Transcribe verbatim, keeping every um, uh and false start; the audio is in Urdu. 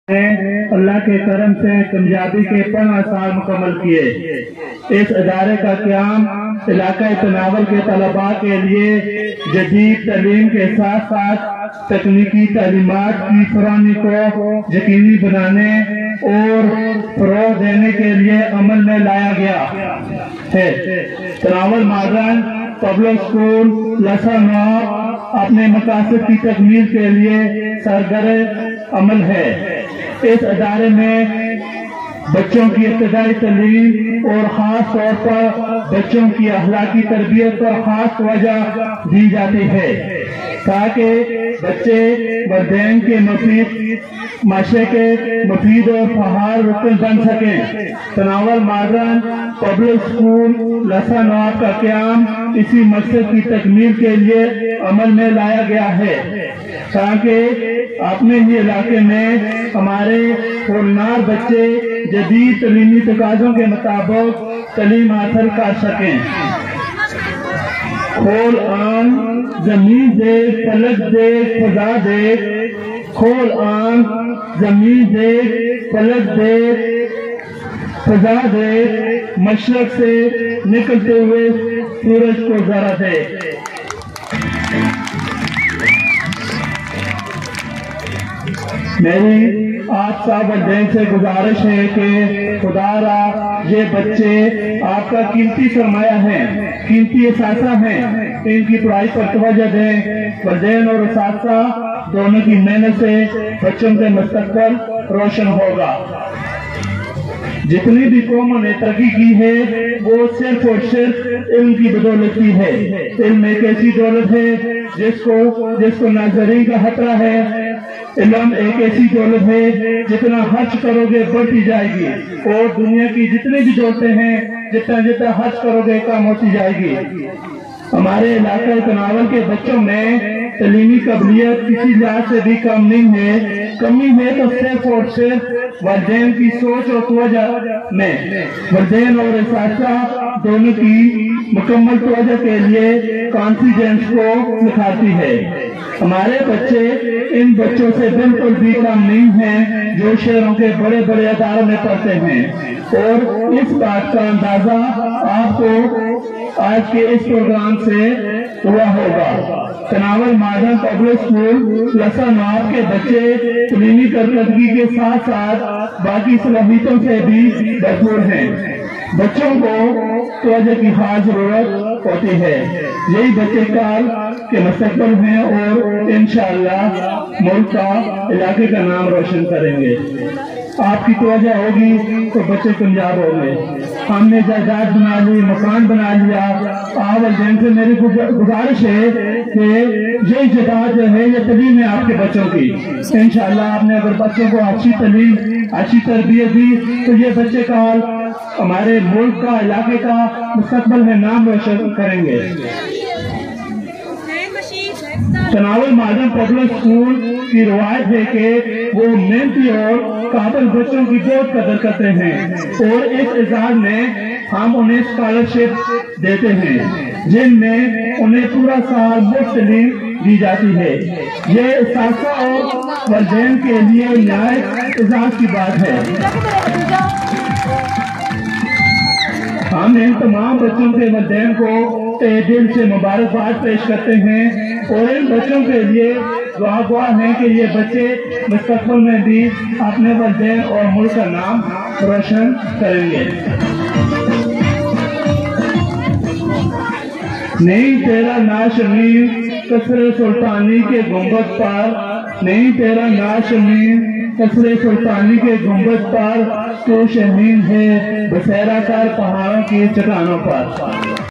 اللہ کے کرم سے کامیابی کے پندرہ سال مکمل کیے۔ اس ادارے کا قیام علاقہ تناول کے طلباء کے لیے جدید تعلیم کے ساتھ ساتھ تکنیکی تعلیمات کی فراہمی کو یقینی بنانے اور فروغ دینے کے لیے عمل میں لایا گیا ہے۔ Tanawal modern public school Lassa نو اپنے مقاصد کی تکمیل کے لیے سرگرم عمل ہے۔ اس ادارے میں بچوں کی ابتدائی تعلیم اور خاص طور پر بچوں کی اخلاقی تربیت پر خاص توجہ دی جاتی ہے تاکہ بچے والدین کے مفید معاشرے کے مفید اور فعال رکن بن سکیں۔ Tanawal modern public school Lassa Nawab کا قیام اسی مقصد کی تکمیل کے لیے عمل میں لایا گیا ہے تاکہ اپنے ہی علاقے میں ہمارے ہولنار بچے جدید تعلیمی تقاضوں کے مطابق تعلیم حاصل کر سکیں۔ کھول آن زمین دیکھ فلک دیکھ فضا دیکھ، کھول آن زمین دیکھ فلک دیکھ فضا دیکھ، مشرق سے نکلتے ہوئے سورج کو ذرا دیکھ۔ میری آپ سب والدین سے گزارش ہے کہ خدا را یہ بچے آپ کا قیمتی سرمایہ ہیں، قیمتی اثاثہ ہیں، ان کی پڑھائی پر توجہ دیں۔ والدین اور اساتذہ دونوں کی محنت سے بچوں کے مستقبل روشن ہوگا۔ جتنی بھی قوموں نے ترقی کی ہے وہ صرف اور صرف علم کی بدولت کی ہے۔ علم ایک ایسی دولت ہے جس کو جس کو ناظرین کا خطرہ ہے۔ علم ایک ایسی دولت ہے جتنا خرچ کرو گے بڑھتی جائے گی، اور دنیا کی جتنی بھی دولتیں ہیں جتنا جتنا خرچ کرو گے کم ہوتی جائے گی۔ ہمارے علاقہ تناول کے بچوں میں تعلیمی قابلیت کسی لحاظ سے بھی کم نہیں ہے، کمی ہے تو صرف اور صرف والدین کی سوچ اور توجہ میں۔ والدین اور اساتذہ دونوں کی مکمل توجہ کے لیے کانفیڈنس کو نکھارتی ہے۔ ہمارے بچے ان بچوں سے بالکل بھی کم نہیں ہیں جو شہروں کے بڑے بڑے اداروں میں پڑھتے ہیں، اور اس بات کا اندازہ آپ کو آج کے اس پروگرام سے ہوا ہوگا۔ Tanawal modern public school Lassa Nawab کے بچے تعلیمی کارکردگی کے ساتھ ساتھ باقی صلاحیتوں سے بھی بھرپور ہیں۔ بچوں کو توجہ کی خاص ضرورت ہوتی ہے، یہی بچے کل کے مستقبل ہیں اور انشاءاللہ ملک کا علاقے کا نام روشن کریں گے۔ آپ کی توجہ ہوگی تو بچے کامیاب ہوں گے۔ ہم نے جائیداد بنا لی، مکان بنا لیا، آپ والدین سے میری گزارش ہے کہ یہ جگہ جو ہے یہ تعلیم ہے آپ کے بچوں کی۔ انشاءاللہ آپ نے اگر بچوں کو اچھی تعلیم اچھی تربیت دی تو یہ بچے کا ہمارے ملک کا علاقے کا مستقبل میں نام روشن کریں گے۔ تناول ماڈرن پبلک اسکول کی روایت ہے کہ وہ محنتی اور قابل بچوں کی بہت قدر کرتے ہیں، اور اس اعزاز میں ہم انہیں اسکالرشپ دیتے ہیں جن میں انہیں پورا سال مفت تعلیم دی جاتی ہے۔ یہ اساتذہ اور والدین کے لیے نہایت اعزاز کی بات ہے۔ ہم ان تمام بچوں کے والدین کو تہہ دل سے مبارکباد پیش کرتے ہیں، اور ان بچوں کے لیے دعا گواہ ہیں کہ یہ بچے مستقبل میں بھی اپنے والدین اور ملک کا نام روشن کریں گے۔ نہیں تیرا ناشمین قصر سلطانی کے گنبد پر، نہیں تیرا ناشمین قصر سلطانی کے گنبد پر، تو شہین ہے بسیرا کر پہاڑوں کی چٹانوں پر۔